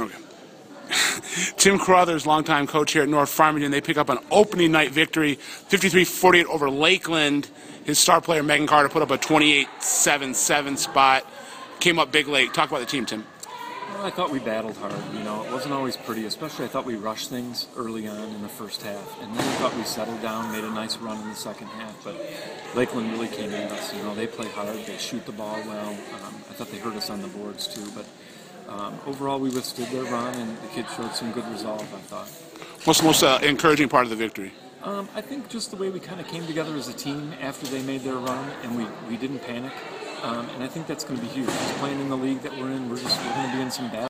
Okay. Tim Carruthers, longtime coach here at North Farmington, they pick up an opening night victory, 53-48 over Lakeland. His star player, Megan Carter, put up a 28-7-7 spot. Came up big late. Talk about the team, Tim. Well, I thought we battled hard. You know, it wasn't always pretty, especially I thought we rushed things early on in the first half. And then I thought we settled down, made a nice run in the second half. But Lakeland really came at us. You know, they play hard, they shoot the ball well. I thought they hurt us on the boards too. But overall, we withstood their run, and the kids showed some good resolve, I thought. What's the most encouraging part of the victory? I think just the way we kind of came together as a team after they made their run, and we didn't panic. And I think that's going to be huge. Just playing in the league that we're in, we're going to be in some bad